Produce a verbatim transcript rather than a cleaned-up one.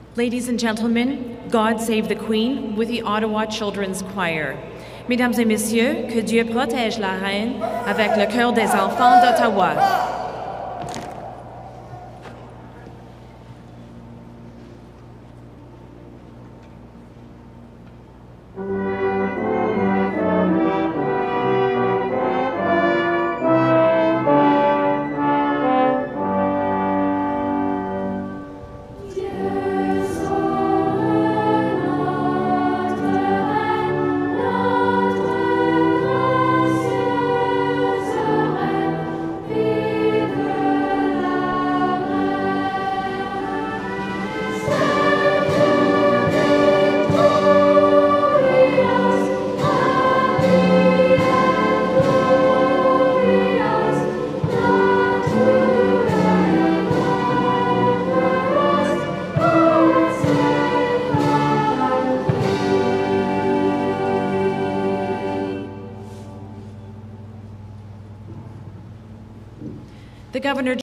Ladies and gentlemen, God save the Queen with the Ottawa Children's Choir. Mesdames et messieurs, que Dieu protège la reine avec le chœur des enfants d'Ottawa. The Governor